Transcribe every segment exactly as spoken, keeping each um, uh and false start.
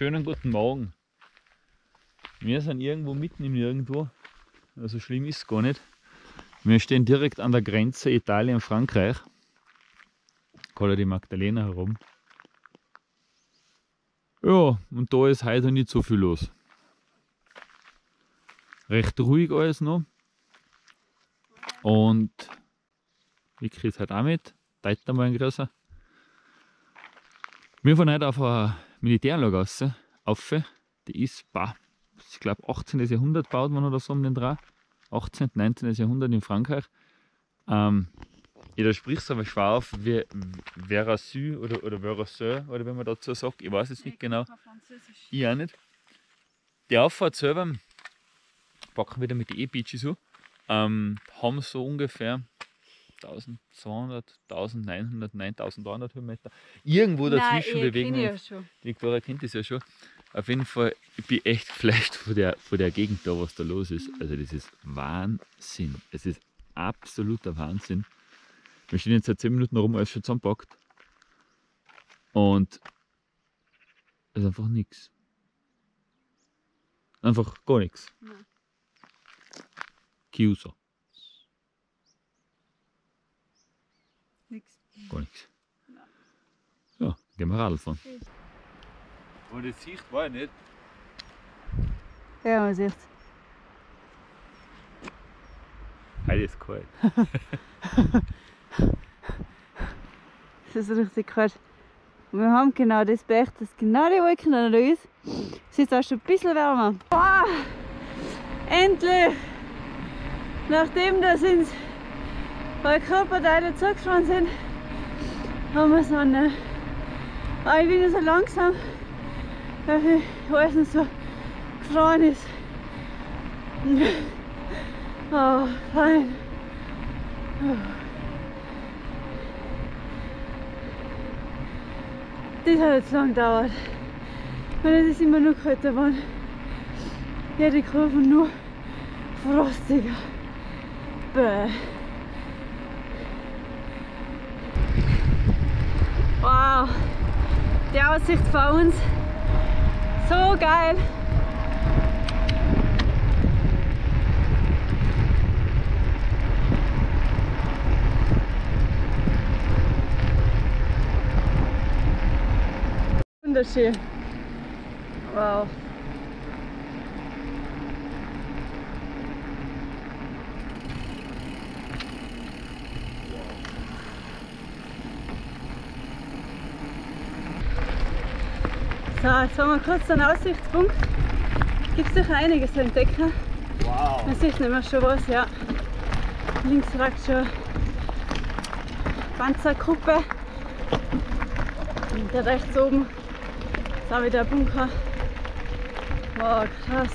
schönen guten Morgen. Wir sind irgendwo mitten im Nirgendwo. Also schlimm ist es gar nicht. Wir stehen direkt an der Grenze Italien-Frankreich. Colla di Magdalena herum. Ja, und da ist heute nicht so viel los. Recht ruhig alles noch. Und Vicky ist halt auch mit. Teilt einmal ein größer. Wir fahren heute auf eine Militäranlage raus. Die ist, bah, ich glaube, achtzehnten Jahrhundert baut man oder so um den Dreh. achtzehnten neunzehnten Jahrhundert in Frankreich. Ähm, ja, da spricht es aber schwer auf, wie Verassu oder, oder Verassu, oder wenn man dazu sagt. Ich weiß es nicht genau. Ich auch nicht. Die Auffahrt selber, packen wieder mit den E-Beaches so, ähm, haben so ungefähr eintausendzweihundert, eintausendneunhundert, neuntausendeinhundert Höhenmeter. Irgendwo dazwischen Nein, bewegen wir uns. Ja, die Victoria kennt das ja schon. Auf jeden Fall, ich bin echt geflasht von der, von der Gegend da, was da los ist. Also das ist Wahnsinn. Es ist absoluter Wahnsinn. Wir stehen jetzt seit zehn Minuten rum, alles schon zusammenpackt. Und es ist einfach nichts. Einfach gar nichts. Chiuso. Nix. Gar nichts. Ja, gehen wir Radl fahren. Und die Sicht war ja nicht. Ja, man sieht es. Heute ist kalt. Es ist richtig kalt. Und wir haben genau das Pech, dass genau die Wolken da ist. Es ist auch schon ein bisschen wärmer. Boah, endlich! Nachdem das ins Körperteile zugefahren sind, haben wir Sonne. Aber ich bin nur so langsam, weil alles so gefroren ist. Oh, fein. Das hat jetzt lang gedauert. Weil es ist immer nur kalt geworden. Jede Kurve nur frostiger. Bäh. Wow, die Aussicht vor uns. So geil. Wunderschön. Wow. So, jetzt haben wir kurz einen Aussichtspunkt. Gibt es sicher einiges zu entdecken. Wow. Man sieht nämlich schon was, ja. Links ragt schon Panzergruppe. Und da rechts oben ist auch wieder ein Bunker. Wow, krass.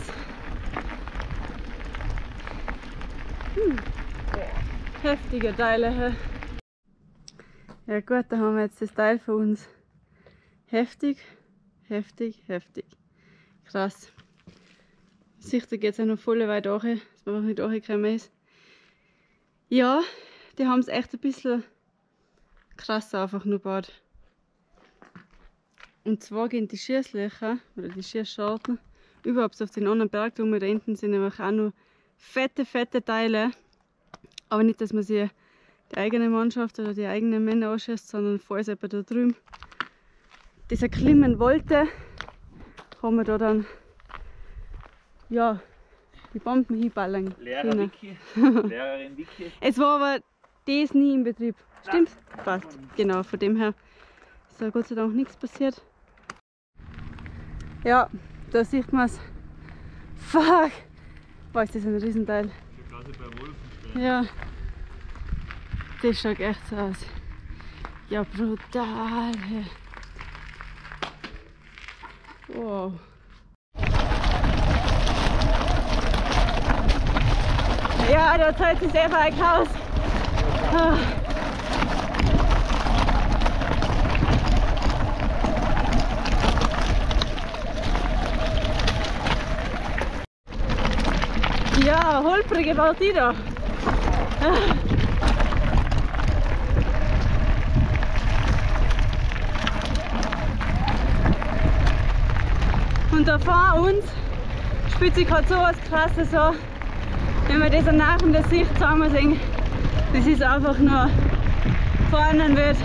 Hm. Heftige Teile hier. Ja gut, da haben wir jetzt das Teil von uns. Heftig, heftig, heftig. Krass. Sicht, da geht es ja noch voll weit hoch, dass man einfach nicht hochgekommen ist. Ja, die haben es echt ein bisschen krass einfach nur gebaut. Und zwar gehen die Schießlöcher oder die Schießscharten überhaupt auf den anderen Berg, wo wir da hinten sind, nämlich auch noch fette, fette Teile. Aber nicht, dass man sie die eigene Mannschaft oder die eigenen Männer anschießt, sondern falls jemand da drüben das erklimmen wollte, haben wir da dann ja, die Bomben hinballern. Lehrer Vicky, Lehrerin Vicky. Es war aber das nie in Betrieb. Stimmt? Passt. Genau, von dem her ist da Gott sei Dank nichts passiert. Ja, da sieht man es. Fuck! Boah, ist das ein Riesenteil. Ja. Das schaut echt so aus. Ja, brutal. Wow. Ja, da zahlt sich selber ein Haus. Ah. Ja, holprige Partida. Ah. Und da vor uns spielt sich gerade so was Krasses an. Wenn wir das nach in der Sicht zusammen sehen, das ist einfach nur vorne wird.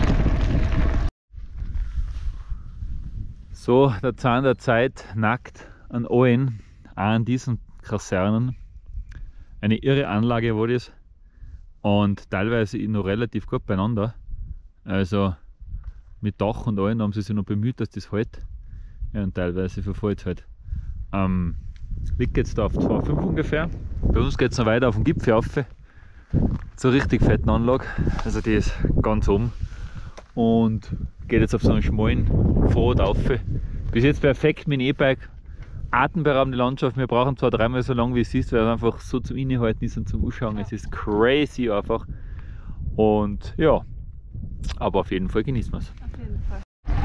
So, der Zahn der Zeit nackt an allen, auch an diesen Kasernen. Eine irre Anlage war das und teilweise noch relativ gut beieinander. Also mit Dach und allem haben sie sich noch bemüht, dass das hält. Ja, und teilweise verfällt es halt. Ähm, liegt jetzt da auf zwei Komma fünf ungefähr. Bei uns geht es noch weiter auf den Gipfel rauf. Zur richtig fetten Anlage. Also die ist ganz oben. Und geht jetzt auf so einen schmalen Pfad rauf. Bis jetzt perfekt mit dem E-Bike. Atemberaubende Landschaft. Wir brauchen zwar dreimal so lang wie es ist, weil es einfach so zum Innehalten ist und zum Ausschauen. Es ist crazy einfach. Und ja, aber auf jeden Fall genießen wir es. Auf jeden Fall.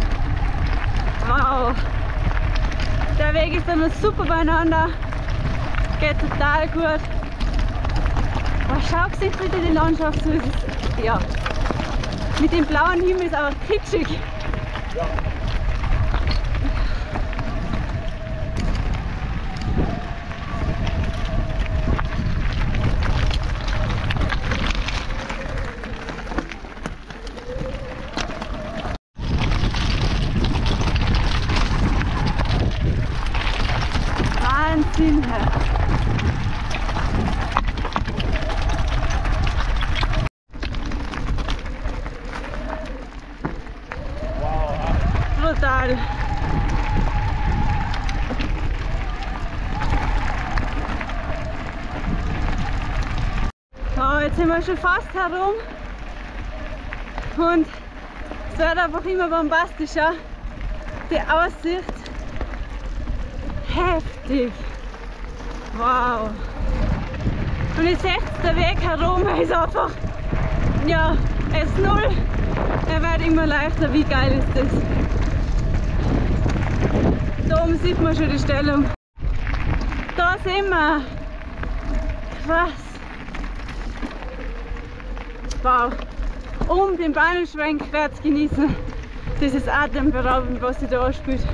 Wow! Der Weg ist immer super beieinander. Geht total gut. Oh, schau sich bitte die Landschaft so. Es ist, ja. Mit dem blauen Himmel ist aber kitschig. Ja. Wahnsinn! Brutal! So, jetzt sind wir schon fast herum und es wird einfach immer bombastischer. Die Aussicht heftig! Wow! Und ihr seht, der Weg herum ist einfach, ja, S null. Er wird immer leichter. Wie geil ist das? Da oben sieht man schon die Stellung. Da sind wir. Krass. Wow. Um den Bahnenschwenk wärts genießen. Das ist atemberaubend, was sich da anspielt.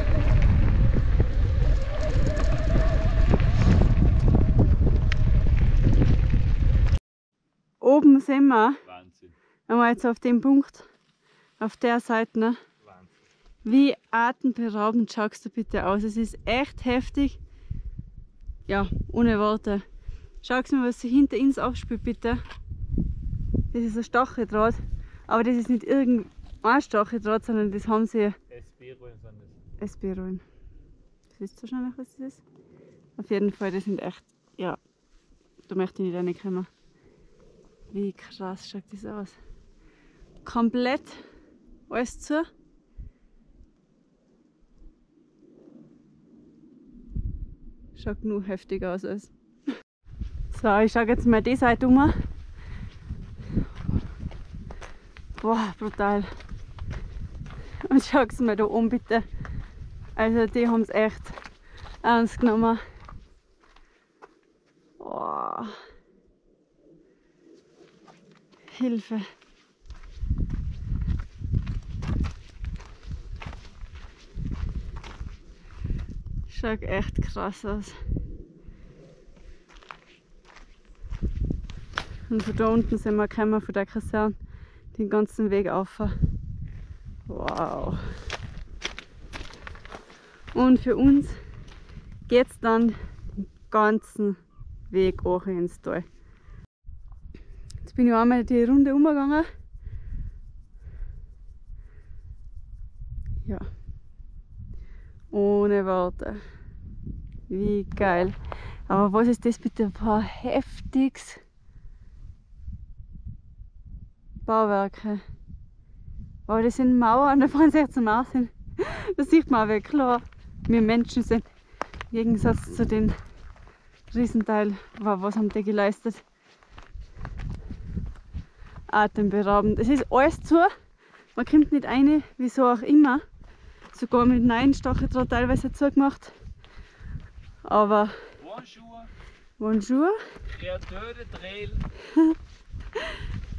Oben sind wir. Wahnsinn. Einmal jetzt auf dem Punkt, auf der Seite. Ne? Wahnsinn. Wie atemberaubend schaust du bitte aus. Es ist echt heftig. Ja, ohne Worte. Schau mal, was sich hinter uns aufspielt, bitte. Das ist ein Stacheldraht. Aber das ist nicht irgendein Stacheldraht, sondern das haben sie. S B-Rollen sind das. S B-Rollen. Das ist wahrscheinlich, was das ist. Auf jeden Fall, das sind echt. Ja, da möchte ich nicht reinkommen. Wie krass schaut das aus. Komplett alles zu. Schaut nur heftig aus. Alles. So, ich schaue jetzt mal die Seite um. Boah, brutal. Und schaut mal da oben bitte. Also die haben es echt ernst genommen. Boah. Hilfe. Schaut echt krass aus. Und von da unten sind wir gekommen, von der Kaserne, den ganzen Weg auf. Wow. Und für uns geht es dann den ganzen Weg hoch ins Tal. Jetzt bin ich einmal die Runde umgegangen. Ja. Ohne Worte. Wie geil. Aber was ist das bitte für ein heftiges Bauwerke? Aber das sind Mauern, da fahren sie jetzt zum Aussehen. Da sieht man aber klar, wir Menschen sind im Gegensatz zu den Riesenteil. Was haben die geleistet? Atemberaubend. Es ist alles zu, man kommt nicht rein, wieso auch immer. Sogar mit neuen Stacheldraht teilweise zugemacht. Aber. Bonjour. Bonjour. Créateur de Trail.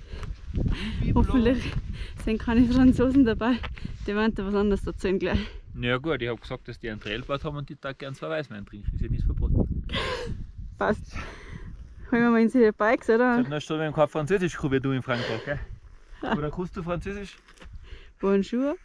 Hoffentlich sind keine Franzosen dabei, die werden da was anderes erzählen gleich. Ja gut, ich habe gesagt, dass die einen Trail gebaut haben und die da gern zwei Weißwein trinken. Ist ja nichts verboten. Passt. Holen wir mal in die Bikes, oder? Das ist so, wenn kein Französisch kann wie du in Frankreich, gell? Oder kannst du Französisch? Bonjour.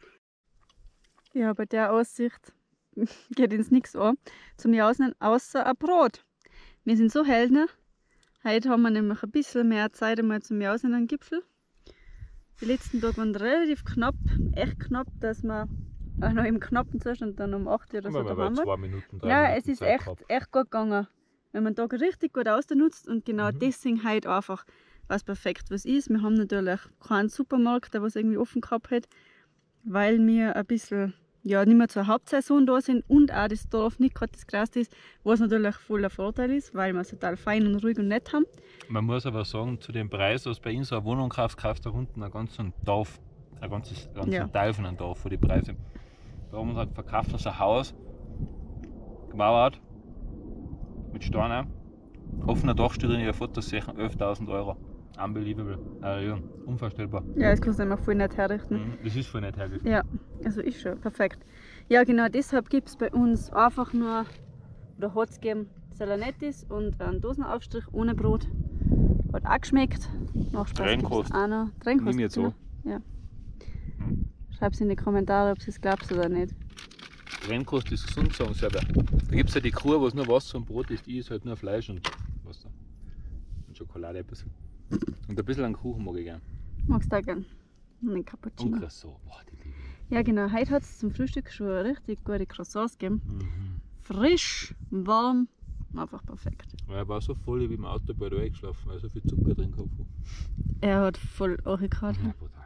Ja, bei der Aussicht geht uns nichts an zum Jausen, außer ein Brot. Wir sind so Helden. Heute haben wir nämlich ein bisschen mehr Zeit einmal zum Jausen am Gipfel. Die letzten Tage waren relativ knapp, echt knapp, dass wir auch noch im knappen Zustand dann um acht Uhr oder so da waren. zwei Minuten, drei Ja, Minuten es ist Zeit echt, gehabt. echt gut gegangen. Wenn man den Tag richtig gut ausnutzt und genau Mhm. deswegen heute einfach was perfekt was ist. Wir haben natürlich keinen Supermarkt, der was irgendwie offen gehabt hat, weil wir ein bisschen ja, nicht mehr zur Hauptsaison da sind und auch das Dorf nicht gerade das Größte ist, was natürlich voller Vorteil ist, weil wir es total fein und ruhig und nett haben. Man muss aber sagen, zu dem Preis, was bei uns eine Wohnung kauft, kaufst du da unten ein ganzes Dorf, ein ganzes, ein ganzes Ja. Teil von einem Dorf für die Preise. Da haben wir halt verkauft uns ein Haus, gemauert, mit Steinen, offener Dachstuhl in ihrer Fotos sehen, elftausend Euro. Unbelievable. Also, ja, unvorstellbar. Ja, das kannst du einfach voll nett herrichten. Mhm. Das ist voll nicht hergegeben. Ja, also ist schon perfekt. Ja, genau deshalb gibt es bei uns einfach nur, oder hat es gegeben, Salanetis und einen Dosenaufstrich ohne Brot. Hat auch geschmeckt. Nachspeise gibt's Trennkost. auch noch. Trennkost. Nimm jetzt genau. Ja. Schreib es in die Kommentare, ob du es glaubst oder nicht. Trennkost ist gesund, sagen sie aber. Da gibt es ja die Kuh, was nur Wasser und Brot ist, die ist halt nur Fleisch und Wasser. Und Schokolade ein bisschen. Und ein bisschen an Kuchen mag ich gern. Magst du auch gern? Und einen Cappuccino. Und Croissant, boah, die liebe ich. Ja genau, heute hat es zum Frühstück schon richtig gute Croissants gegeben. Mhm. Frisch, warm, einfach perfekt. Ja, er war so voll, wie im Auto bei der eingeschlafen, weil ich so viel Zucker drin gehabt habe. Er hat voll angekratzt. Ja, brutal.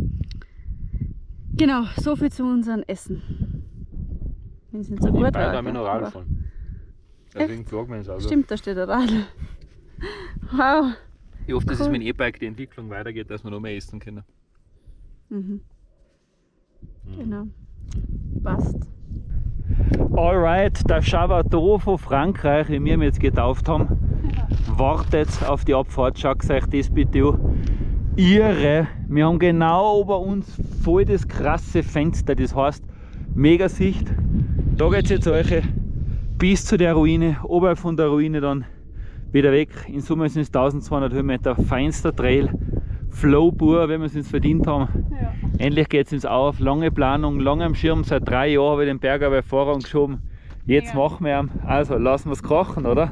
Genau, so viel zu unserem Essen. Wenn es nicht so Ich gut beide war. ein gell? Mineral Aber- von. Deswegen fragen wir uns also. Stimmt, da steht ein Radl. Wow. Ich hoffe, dass es Cool. mit dem E-Bike die Entwicklung weitergeht, dass wir noch mehr essen können. Mhm. Genau. Passt. Alright, der Chavateau von Frankreich, wie wir ihn jetzt getauft haben, wartet auf die Abfahrt. Schaut euch das bitte an. Irre! Wir haben genau ober uns voll das krasse Fenster, das heißt mega Sicht. Da geht es jetzt euch bis zu der Ruine, oberhalb von der Ruine dann wieder weg. In Summe sind es eintausendzweihundert Höhenmeter, feinster Trail, Flow pur, wenn wir es uns verdient haben. Ja. Endlich geht es uns auf, lange Planung, lange am Schirm, seit drei Jahren habe ich den Berg auf Vorrang geschoben. Jetzt Mega. machen wir ihn, also lassen wir es krachen, oder?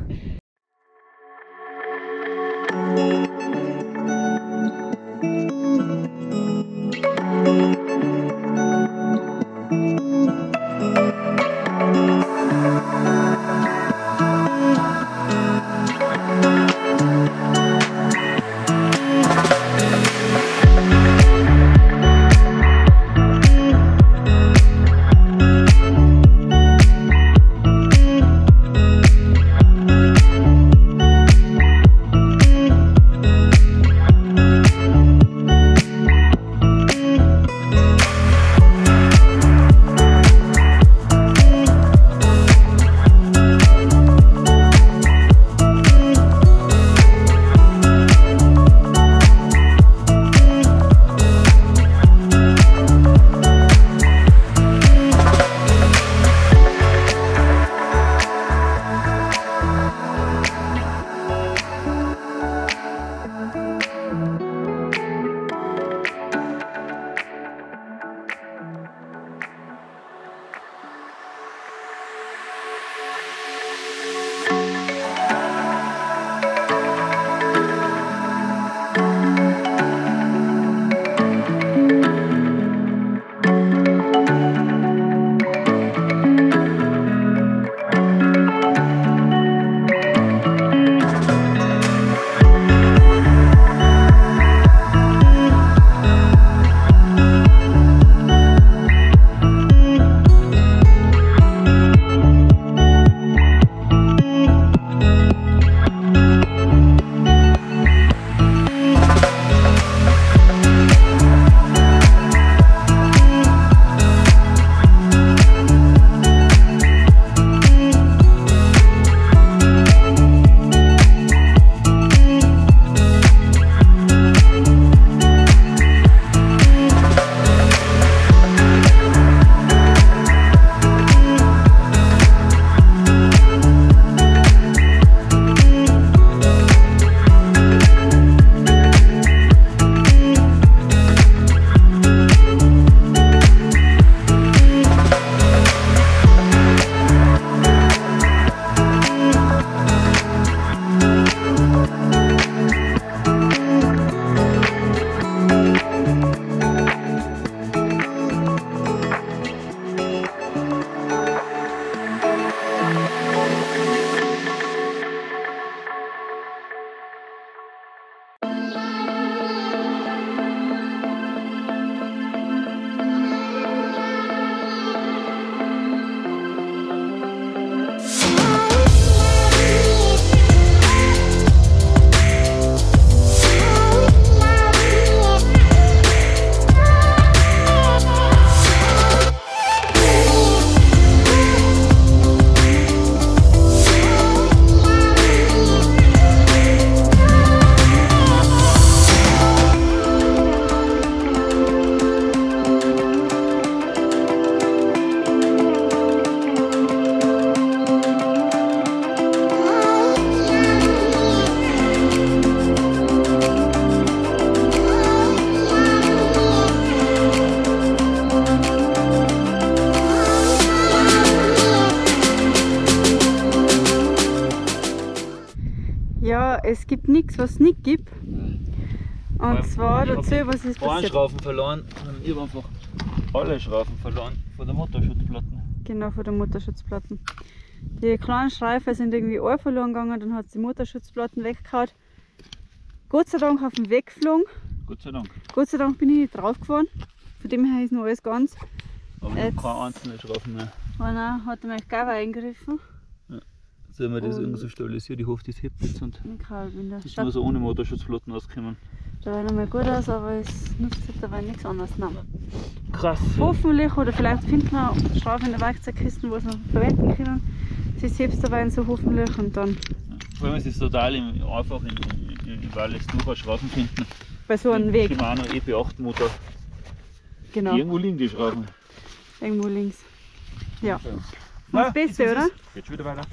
es gibt nichts, was es nicht gibt. Und zwar dazu, was ist Einen passiert? Schrauben verloren. Ich habe einfach alle Schrauben verloren von der Motorschutzplatten. Genau, von den Motorschutzplatten. Die kleinen Schleifer sind irgendwie auch verloren gegangen, dann hat es die Motorschutzplatten weggehauen. Gott sei Dank auf dem Weg geflogen. Gott sei Dank. Gott sei Dank bin ich nicht drauf gefahren. Von dem her ist noch alles ganz. Aber ich habe keine einzelnen Schrauben mehr. Einer hat mir Gaba eingegriffen. Sollen wir das Und- irgendwie so stabilisieren? Ich hoffe, das hebt jetzt und Ich bin da. jetzt muss er ohne Motorschutzplatten auskommen. Da war noch mal gut aus, aber es nutzt sich dabei nichts anderes. Nein. Krass. Hoffentlich, oder vielleicht finden wir Schrauben in der Werkzeugkiste, wo sie noch verwenden können. Sie selbst dabei so hoffentlich und dann Vor allem ist es total im, einfach in, in, in Wallis durch Schrauben finden. bei so einem Weg. Shimano E P acht Motor. Genau, Irgendwo liegen die Schrauben. irgendwo links. Ja, Ja, das Beste, ist es. oder? Geht schon wieder weiter.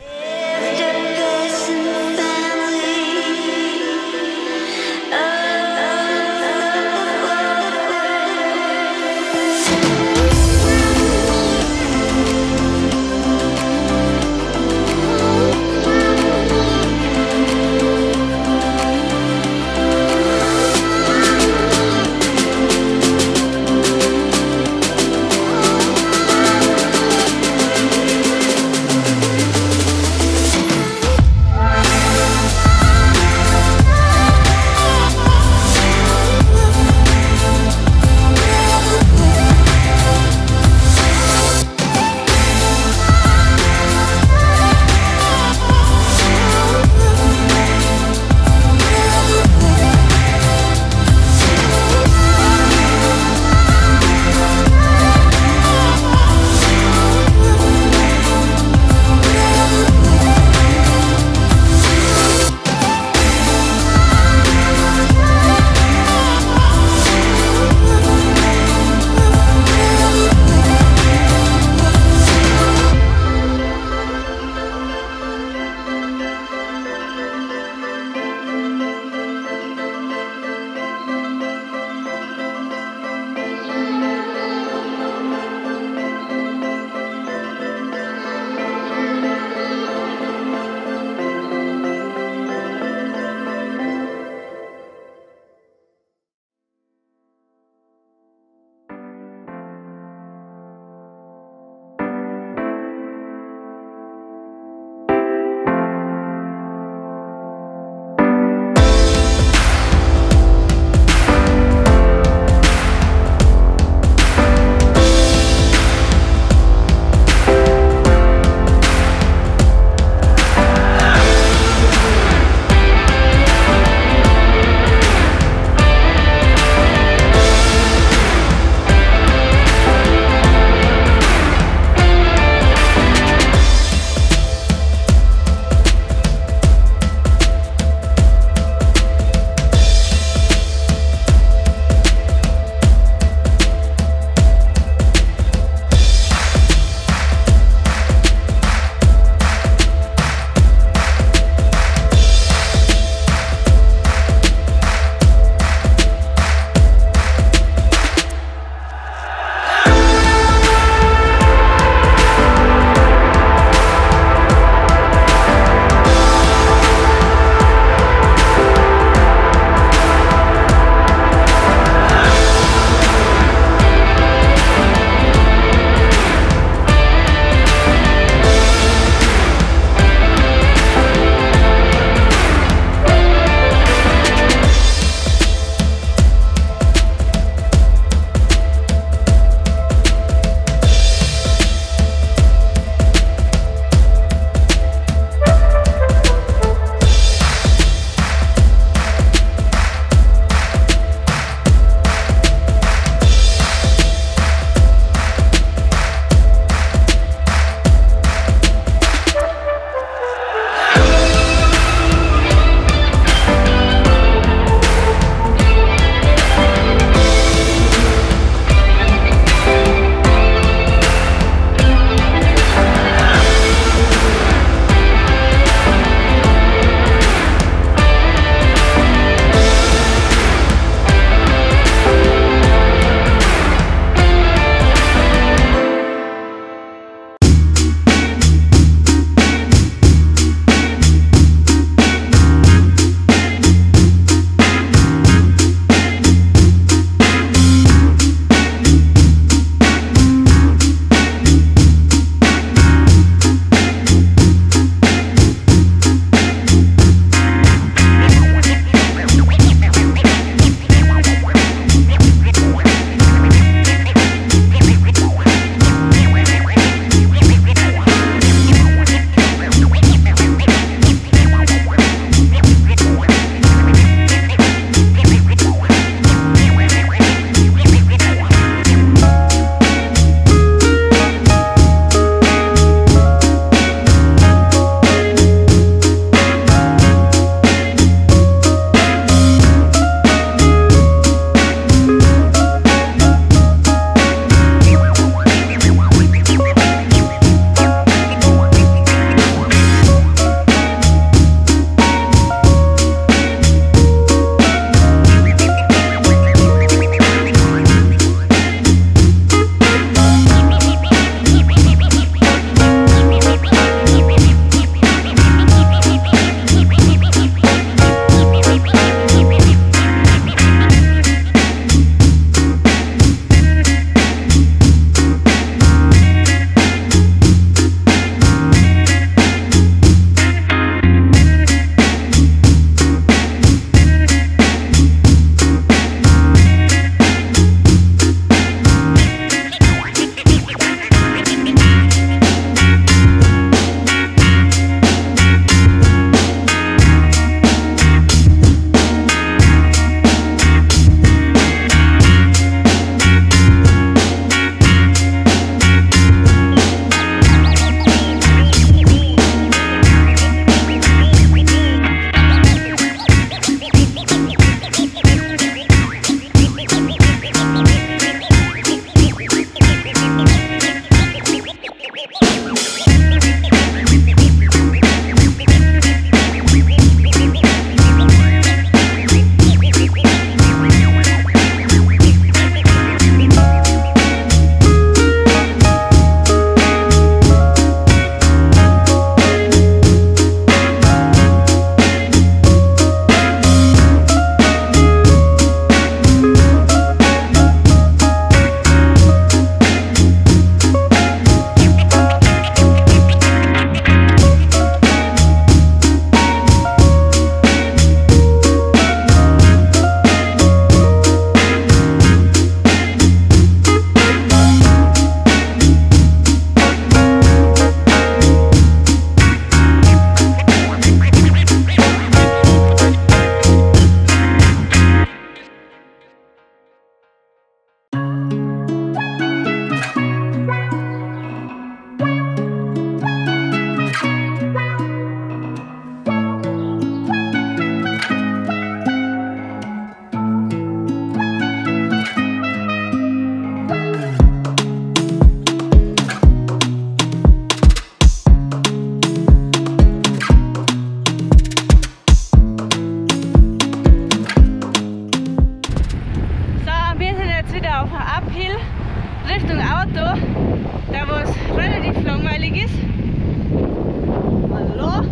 Richtung Auto, der was relativ langweilig ist. Hallo?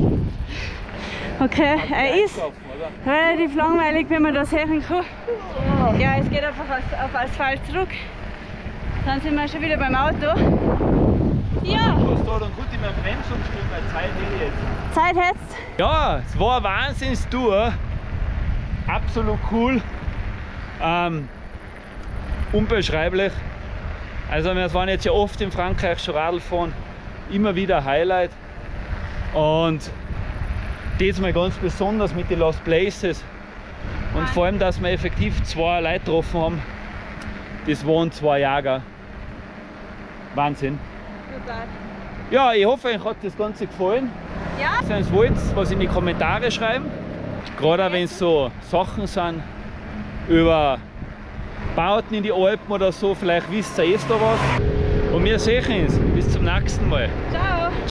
Okay, er ist relativ langweilig, wenn man das sehen kann. Ja, es geht einfach auf Asphalt zurück. Dann sind wir schon wieder beim Auto. Ja! Du hast da dann gut in meiner Bremsumspiel, weil Zeit hätte ich jetzt. Zeit hättest. Ja, es war eine Wahnsinnstour. Absolut cool. Ähm, unbeschreiblich. Also wir waren jetzt ja oft in Frankreich schon Radl fahren. Immer wieder ein Highlight. Und diesmal ganz besonders mit den Lost Places. Und vor allem, dass wir effektiv zwei Leute getroffen haben. Das waren zwei Jäger. Wahnsinn. Total. Ja, ich hoffe, euch hat das Ganze gefallen. Ja? Wenn ihr wollt, was in die Kommentare schreiben. Gerade wenn es so Sachen sind über Bauten in die Alpen oder so, vielleicht wisst ihr erst da was. Und wir sehen uns. Bis zum nächsten Mal. Ciao!